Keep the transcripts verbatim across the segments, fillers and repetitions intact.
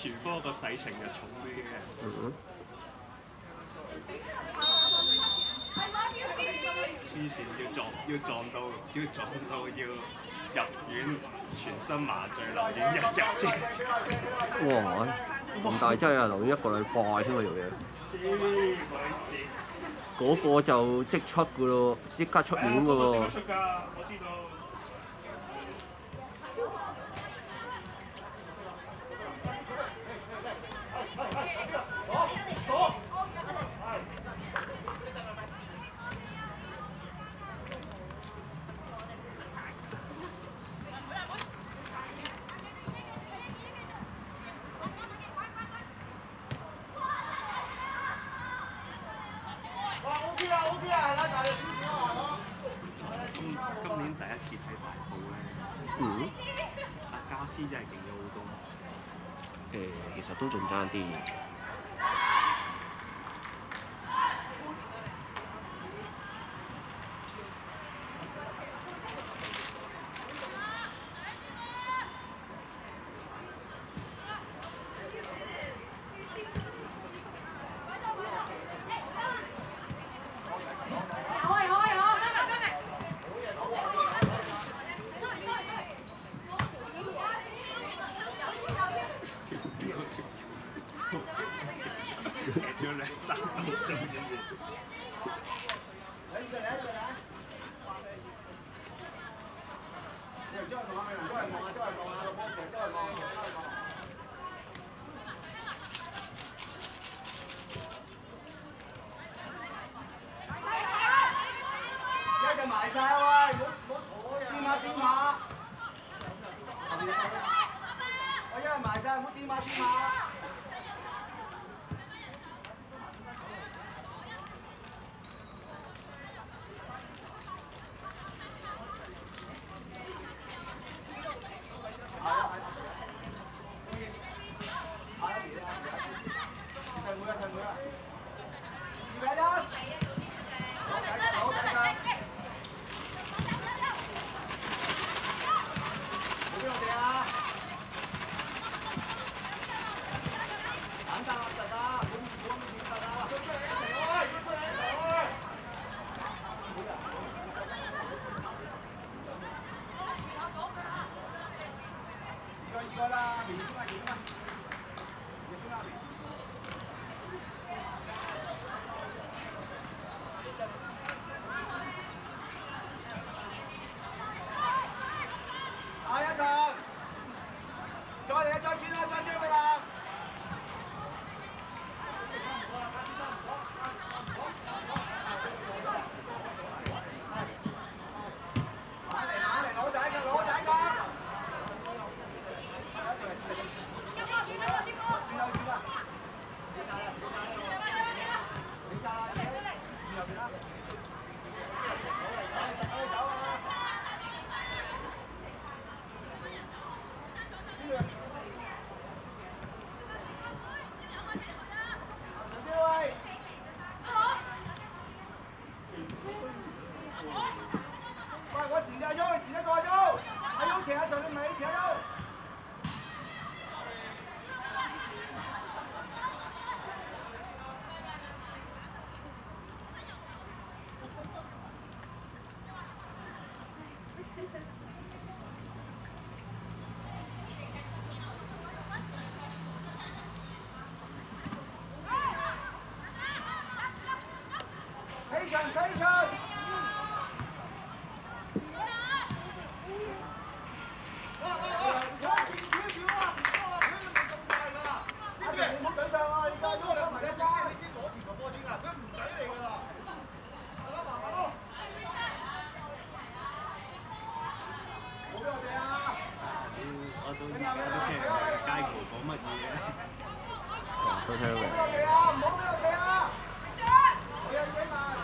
傳科個洗程就重啲嘅。 嗯。 黐線要撞要撞到要撞到要入院全身麻醉留院一日先。 哇！咁大劑啊，留院一個禮拜先去做嘢。嗰個就即出噶咯，即刻出院噶喎。 出㗎，我知道。今年第一次睇大埔咧， 嗯。 阿家私真係勁咗好多。 誒，其實都仲爭啲。 咗兩三分鐘先至。 一隻埋晒喂，唔好掂下掂下。我一係埋晒，唔好掂下掂下。下一場，再嚟啊！再轉啦！再轉佢啦！打嚟打嚟，攞仔㗎！攞仔㗎！轉啦轉啦！轉啦！轉晒啦！轉晒啦！轉又轉啦！走啊！喂，我前隻喐，前一個喐，阿喐前下上你尾，前下喐。起場，起場！ 我到而家都聽唔明街圖講乜嘢。 都聽明。 唔好俾落地啊！唔好俾落地啊！我有幾萬。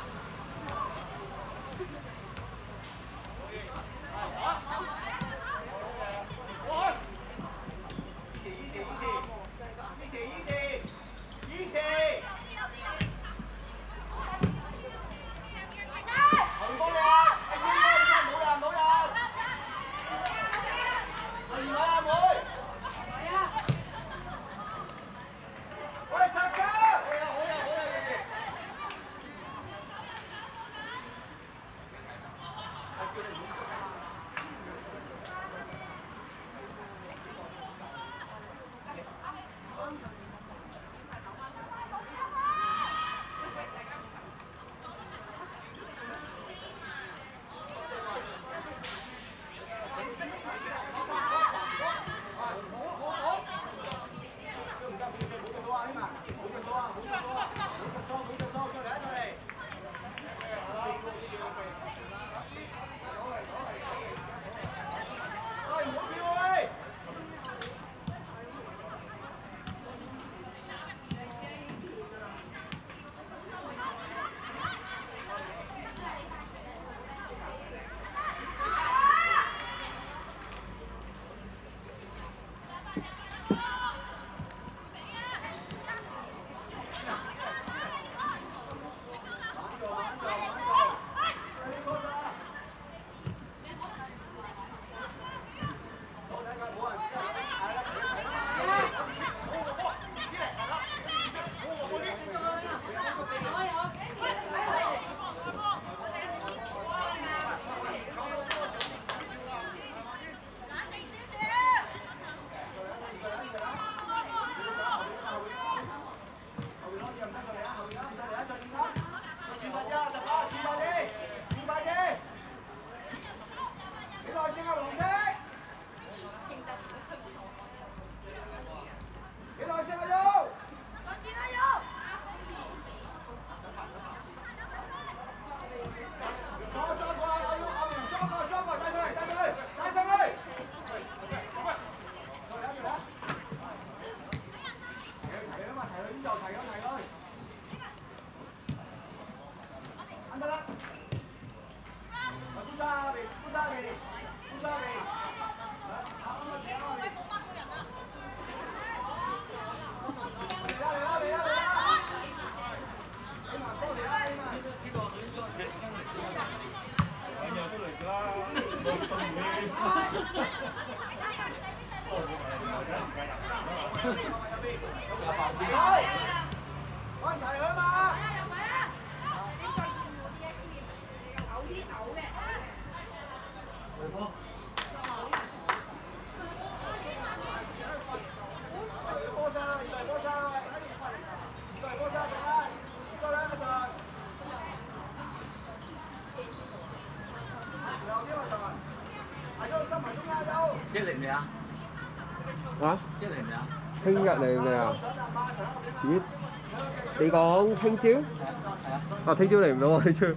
即係嚟未啊？ 啊？ 即係嚟未啊？ 聽日嚟未啊？咦？你講聽朝？ 係啊。 啊，聽朝嚟唔到喎，聽朝。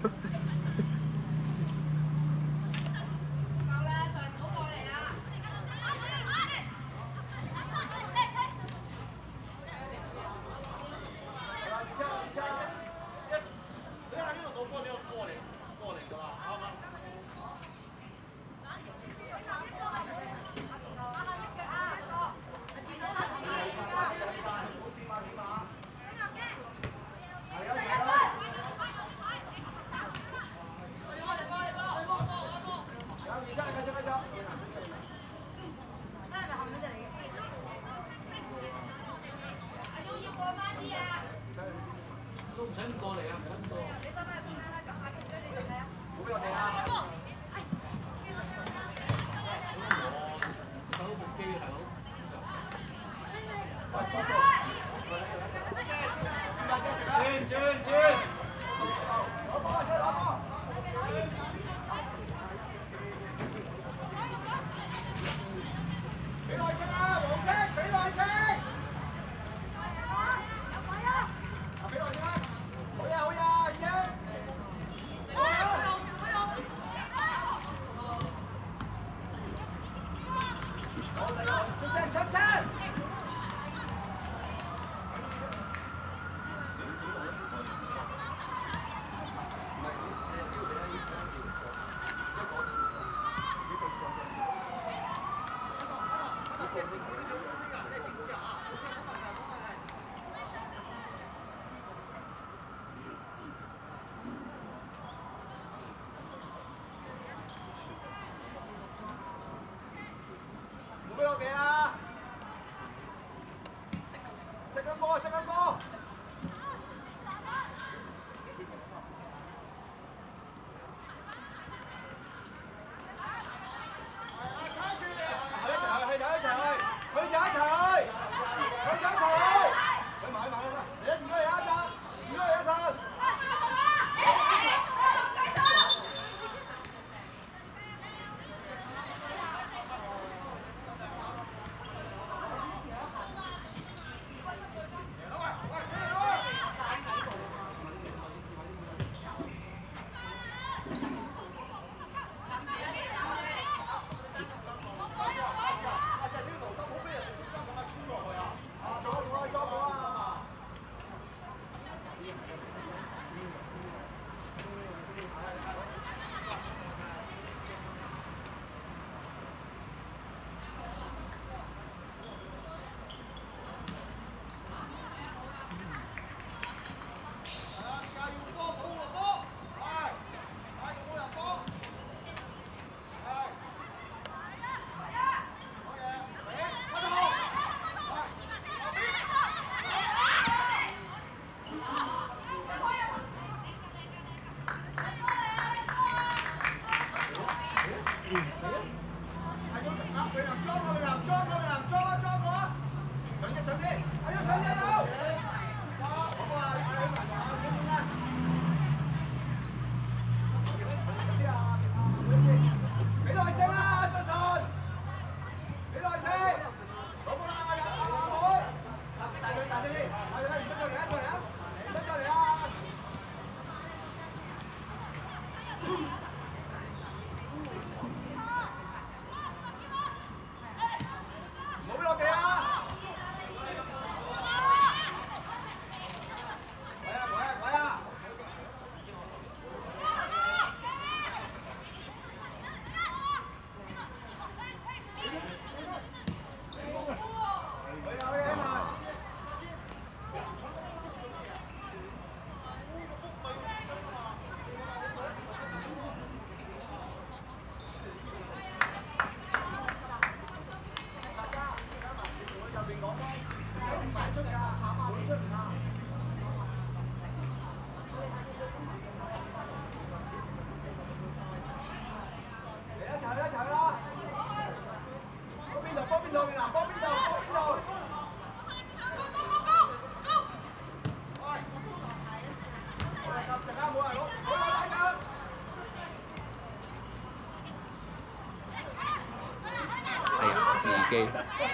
哎呀，自己。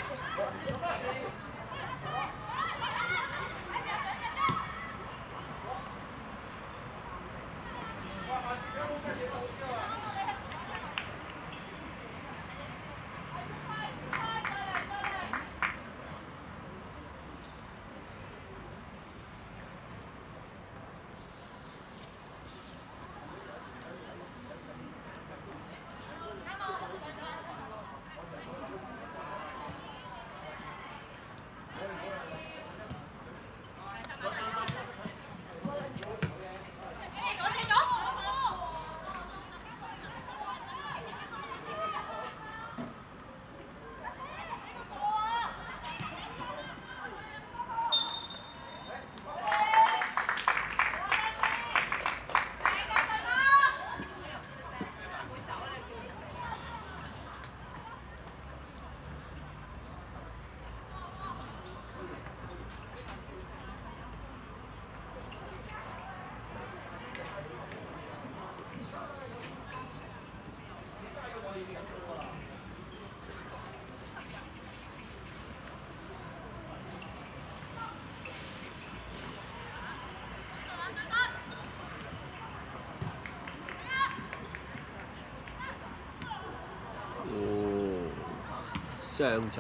傷咗。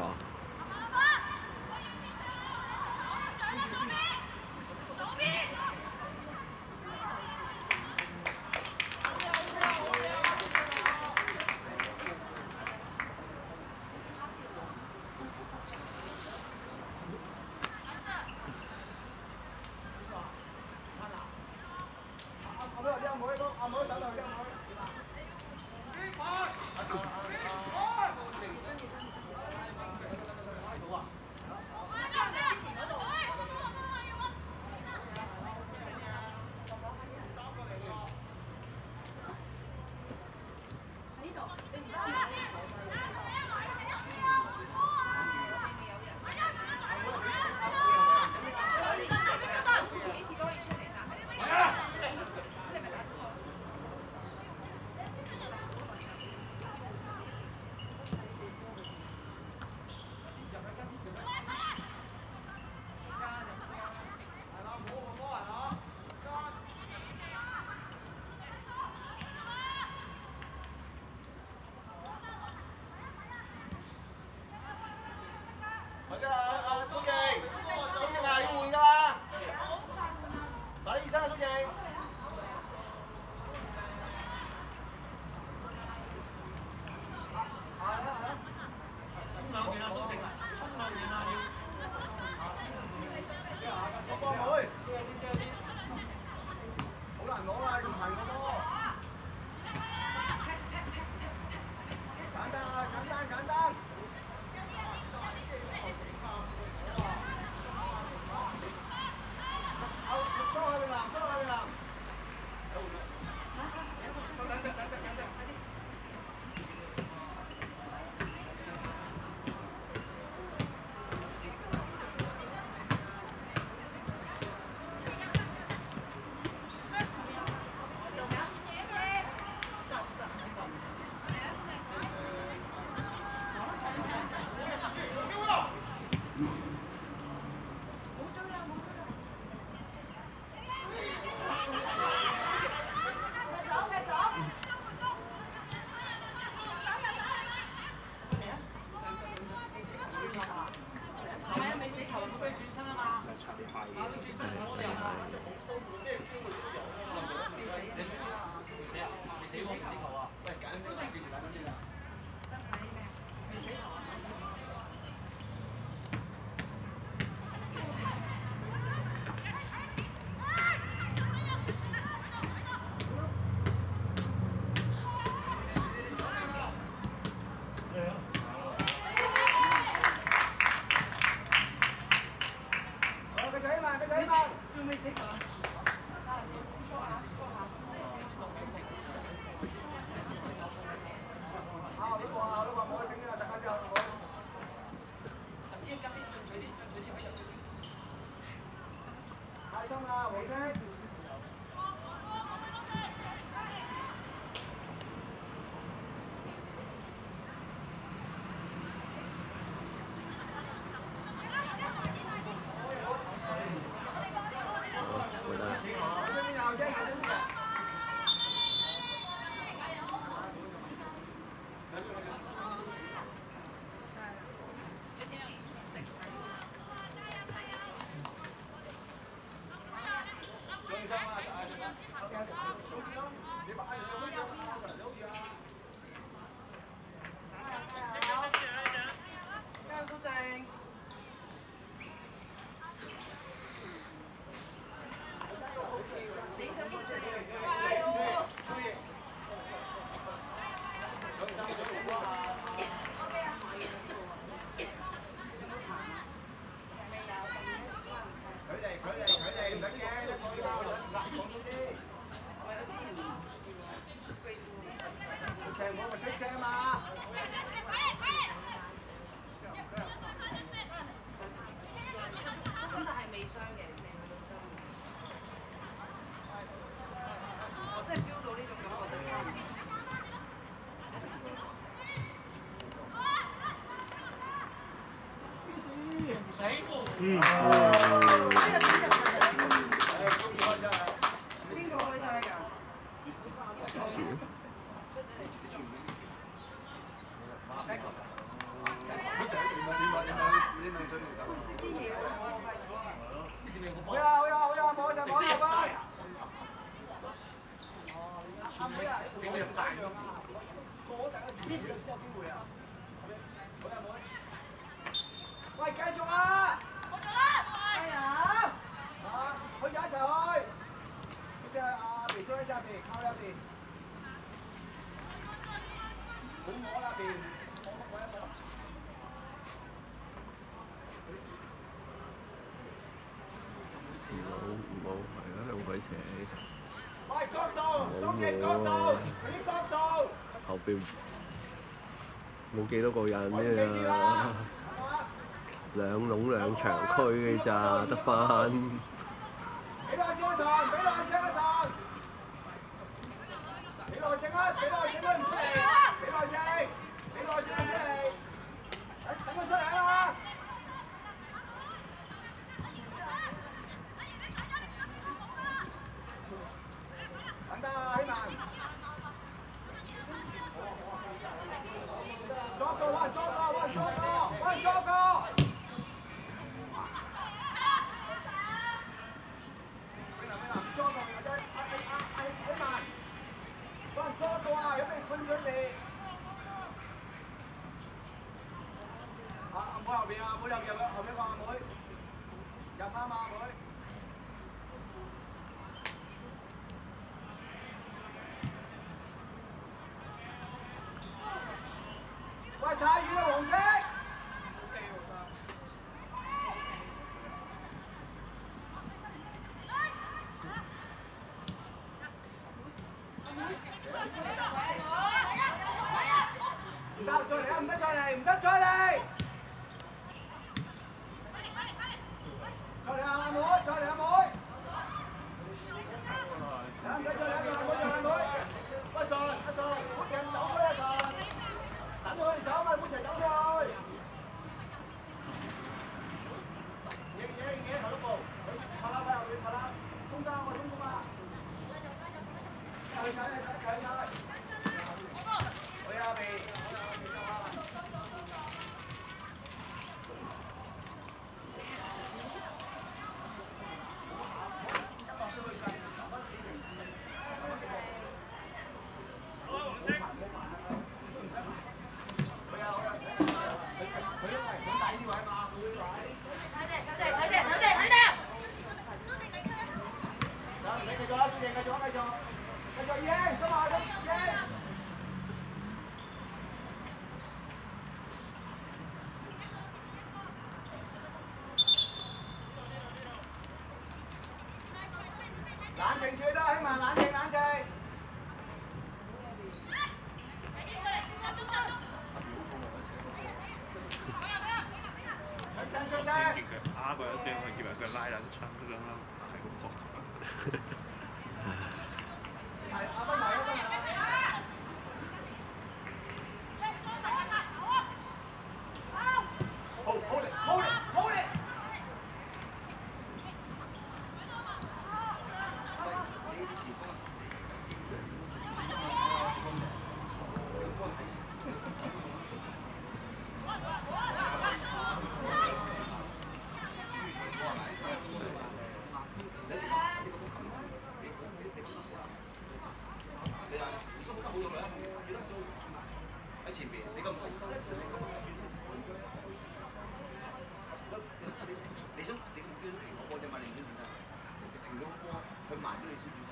嗯。 喂，繼續啊！加油！啊，去咗一齊去。嗰隻阿肥叔喺側邊，靠右邊。好摸啦邊，摸摸一摸。 冇冇係啊，向佢射。 喂，角度，終極角度，俾角度。 後邊冇幾多個人啫啊！兩籠兩場區嘅咋，得翻。 俾耐性一場，俾耐性一場。俾耐性啊！俾耐性都唔出嚟，俾耐性，俾耐性出嚟。等佢出嚟啊！等得啊，希文。捉個，揾捉個，揾捉個，揾捉個。阿妹後邊啊，阿妹入入後邊個阿妹，入啱啊阿妹。喂，太遠啦，黃色。唔得，再嚟啊！唔得再嚟，唔得再嚟。再嚟啊，阿妹！再嚟阿妹！兩個再兩個阿妹，再阿妹。喂，順，阿順，唔好成日走開啊，順。等佢哋走嘛，唔好成日走開。野野野頭一步，拍啦，拍後邊，拍啦。中間我中間啊。去曬，去曬，去曬。去下邊。 佢拉撚親嗰種咯，係好撲。 係阿斌嚟，阿斌嚟。好，好力，好力，好力！你啲前鋒啊！喺前邊，你咁你想你你想停個波啫嘛？你唔想點啊？你停咗個波，佢慢咗你先點啊？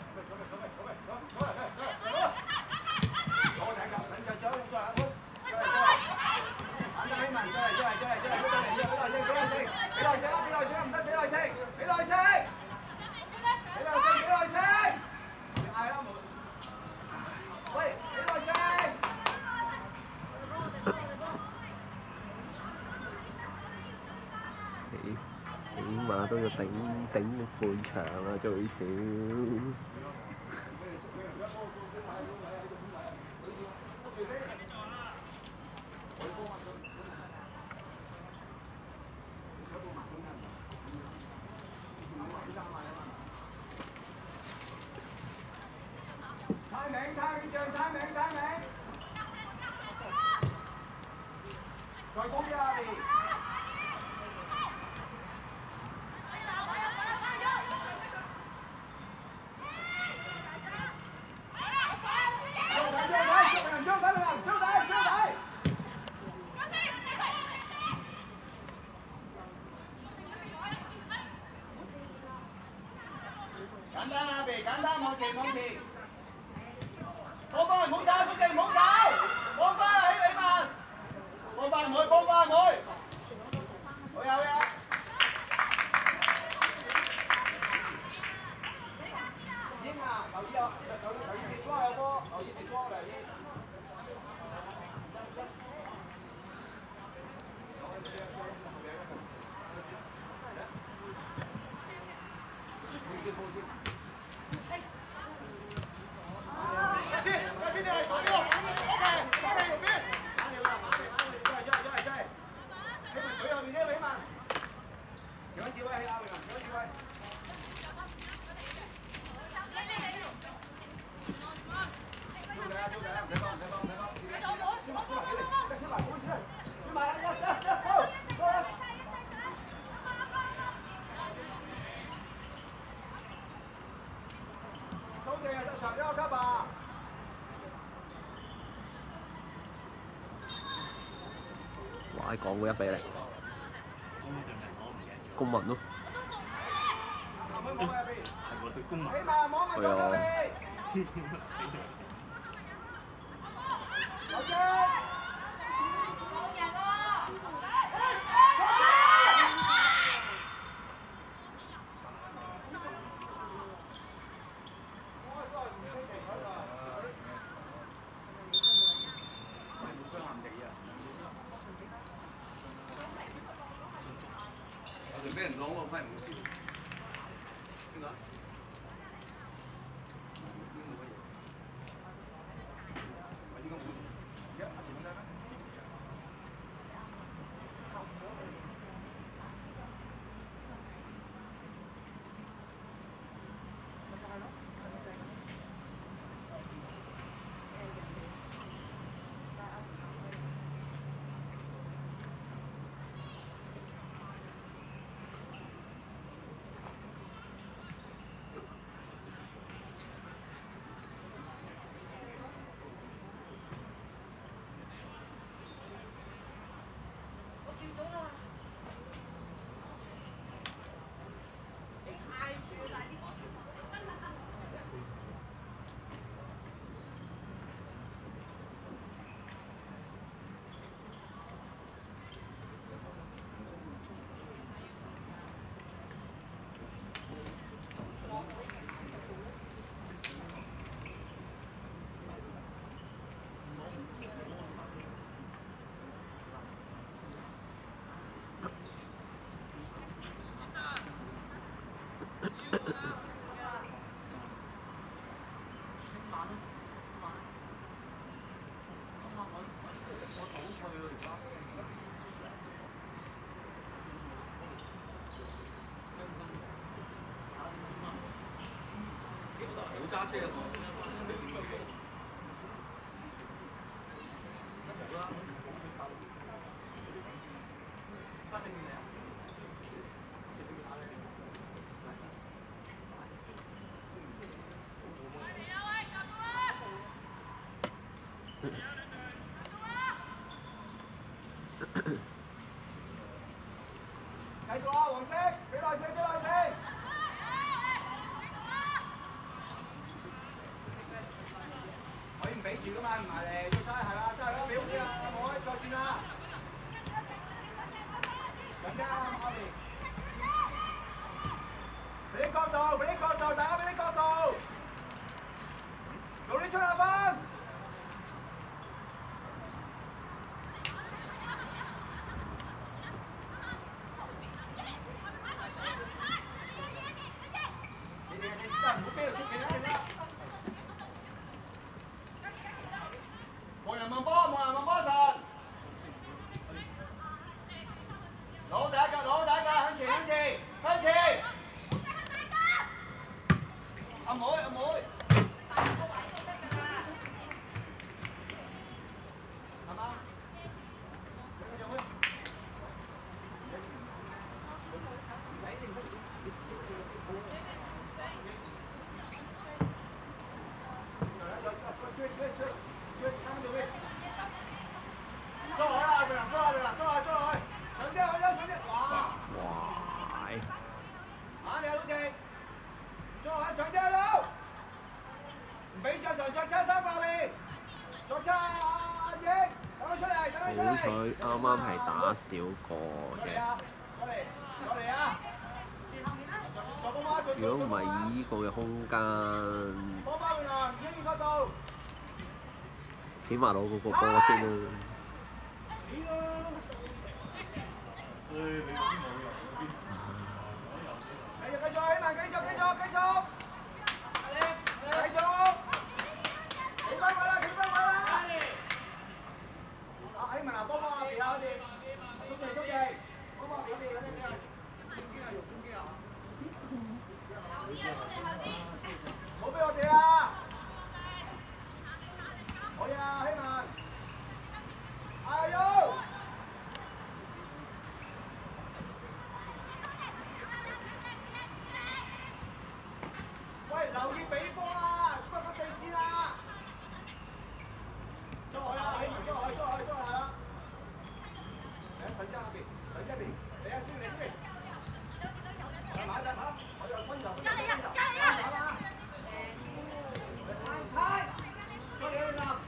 攞頂㗎，等陣再再再再，等陣希文再嚟再嚟再嚟再嚟，俾耐性，俾耐性，俾耐性，俾耐性啦，俾耐性唔得，俾耐性，俾耐性，俾耐性，俾耐性，嗌啦冇。喂，俾耐性。 起碼都要頂頂半場啊，最少。 猜名，猜名將，猜名，猜名。再高啲啊！你。簡單啊，鼻簡單，往前往前，幫翻唔好走，福記唔好走，幫翻起你慢，幫翻佢，幫翻佢，好有嘢。英啊，留意啊，留留意 display 有波，留意 display 留意。 哇！講過一比零，公民咯。 係喎，對公民。 係啊。 俾人攞我翻唔先，邊個？ 揸車啊！繼續啊，黃色，俾耐性，俾耐性。我已經俾住噶嘛，唔係嚟，要揸係啦，揸啦，俾好啲啊，阿妹，再轉啦。上車啊，後邊。俾啲角度，俾啲角度，大家俾啲角度。早啲出下分。望人望波，望人望波神。攞第一腳，攞第一腳，向前，向前，向前。阿妹，阿妹。係嘛？繼續去。捉落去啦，對啦，捉落去啦，捉落去，捉落去，上車，上車，上車，哇！ 哇！ 啊，你好靜，捉落去，上車佬，唔俾着上再車身後面，再車阿阿英，等佢出嚟，等佢出嚟。 好彩啱啱係打少個啫。 過嚟，過嚟啊！ 如果唔係依個嘅空間， 波包換啊，英嗰度。 起碼攞嗰個波先啦。 繼續繼續，希望繼續繼續繼續，繼續，企翻位啦，企翻位啦。啊，希望啊，波波啊，別啊，別，中記中記，波波別別別別，中機啊，有中機啊。唔好俾我哋啊！好嘢啊，希望。加油！喂，留意俾波啊！不過地線啊！捉落去啊！希望捉落去，捉落去，捉落去啦！嚟，等陣嗰邊，等一邊，嚟啊，先嚟先嚟。嚟買隻嚇，我又分油。加嚟啊！加嚟啊！開開，再嚟一陣。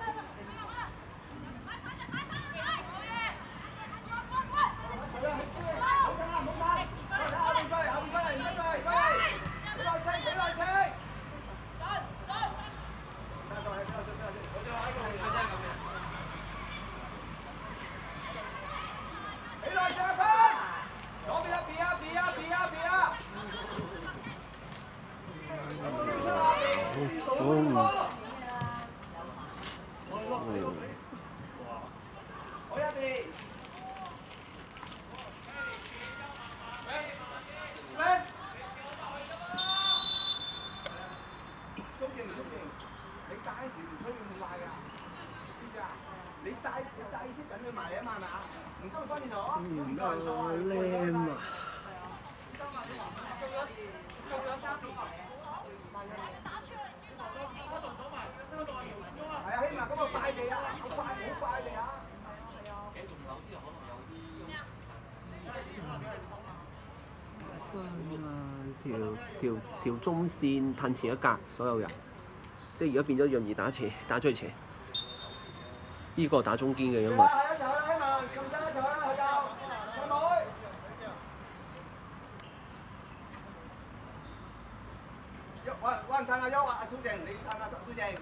條條條中線褪前一格，所有人，即係而家變咗容易打斜，打最斜。呢、這個打中堅嘅，因為。喂，喂，撐阿優啊，阿蘇靜，你撐阿蘇靜。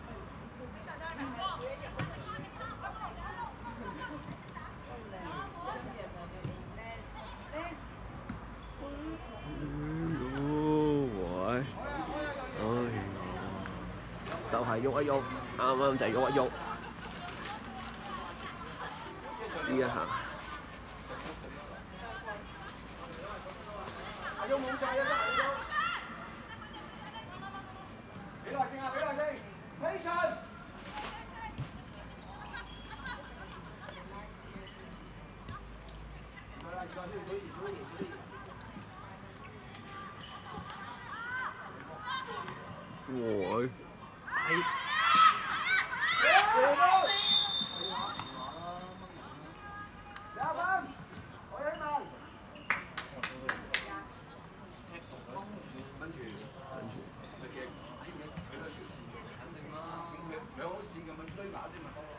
就係喐一喐，啱啱就係喐一喐，呢一下。 會係跟住，咪嘅，哎，而家取咗條線，肯定啦。咁佢兩好線咁樣追埋啲咪得咯。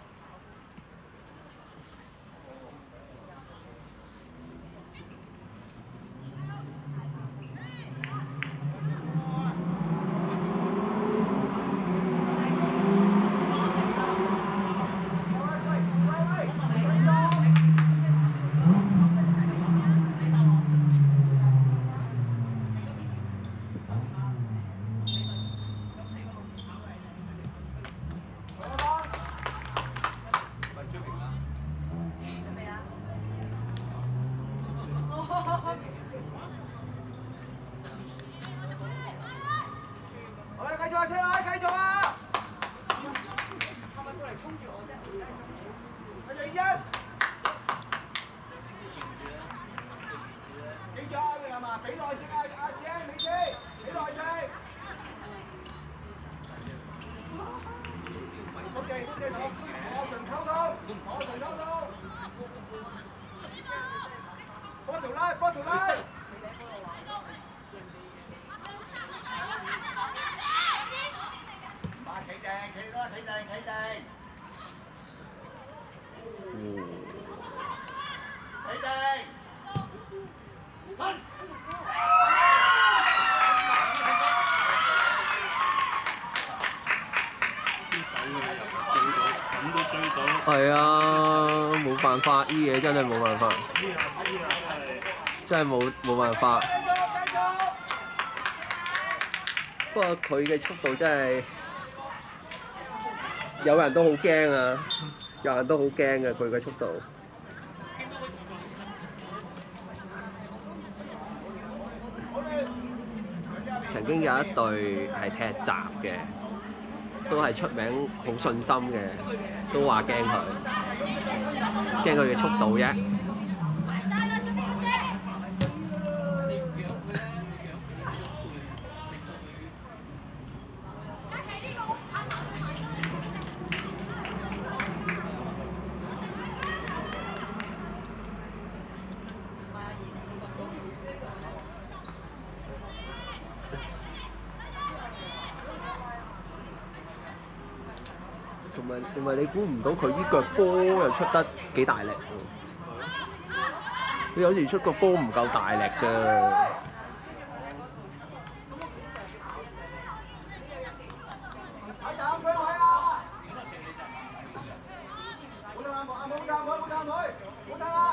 好啦，繼續啊，車啦，繼續啊！係咪過嚟衝住我啫？繼續一。記住啊，明係嘛？俾耐性啊，阿姐，美姐，俾耐性。多謝多謝同我純溝通，我純溝通。幫條拉，幫條拉。企定，企啦，企定，企定。企定。 咁都追到。 係啊，冇辦法，呢嘢真係冇辦法，真係冇冇辦法。不過佢嘅速度真係〜有人都好驚啊！有人都好驚嘅佢嘅速度。曾經有一隊係踢閘嘅，都係出名好信心嘅，都話驚佢，驚佢嘅速度啫。同埋同埋，你估唔到佢呢腳波又出得幾大力喎！佢有時出個波唔夠大力㗎。 睇站佢位啊！冇得啦，冇啊冇站佢，冇站佢，冇得啦！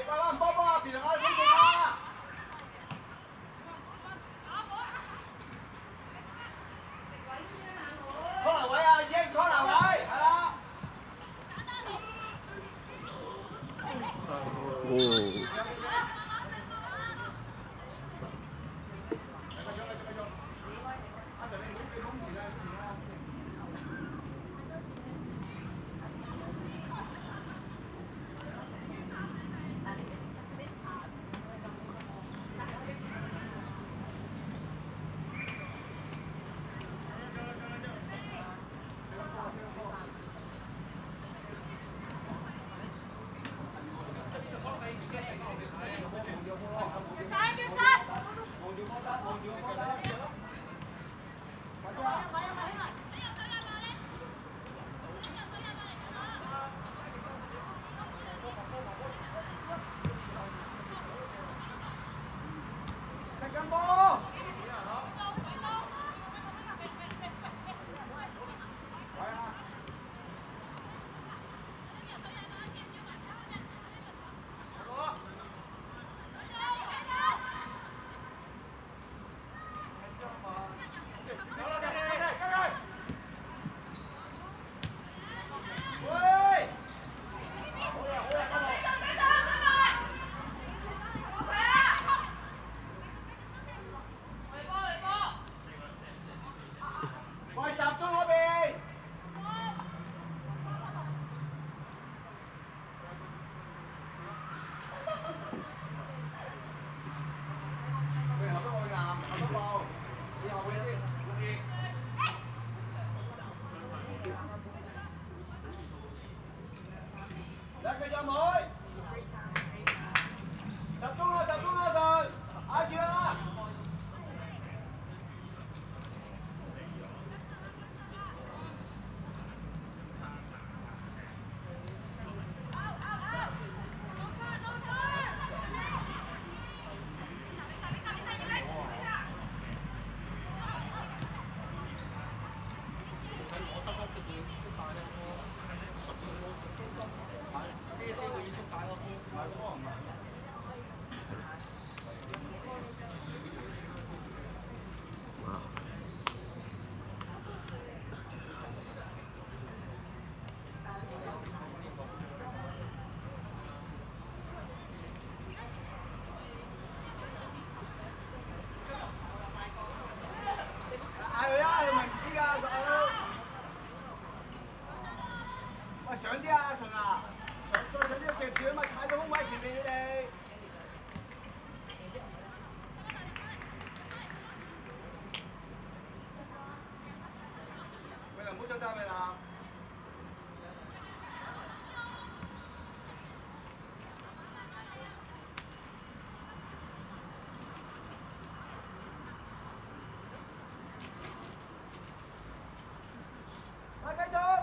喂喂，波波，別同我衝線啦！corner位啊，已經 corner 位，係啦。 哦。 上啲啊，順啊！再上啲夾住啊嘛，踩到空位前面你哋。喂，唔好上站咪啦！來繼續！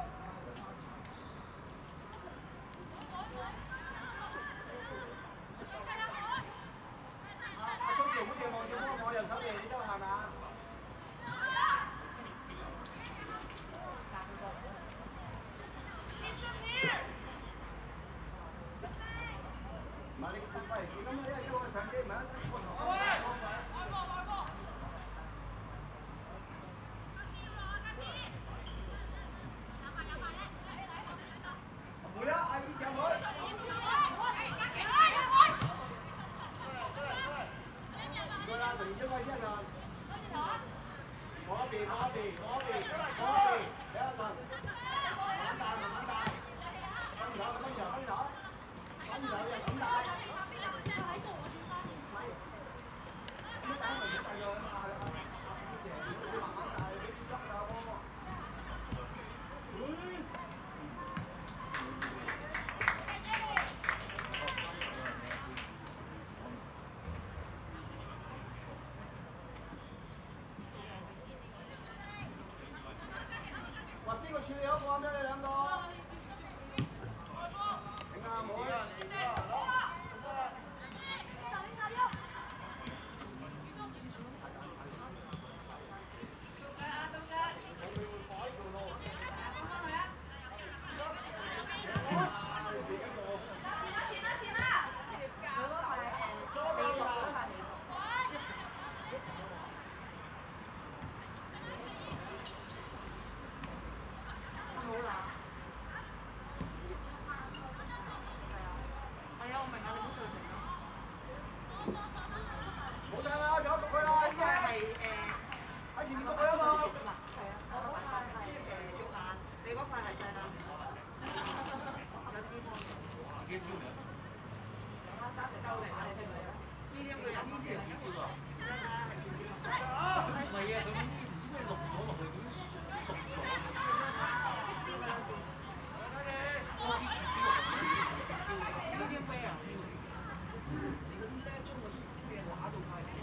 幾招未啊？呢啲咁嘅呢啲係幾招啊？唔係啊，佢嗰啲唔知咩錄咗落去，咁熟咗。好似幾招啊？幾招啊？呢啲咩啊？招嚟嘅。你嗰啲咧中個唔知咩揦到塊面。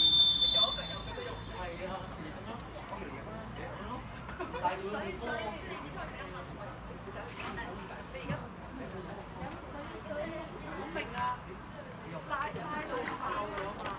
係啊，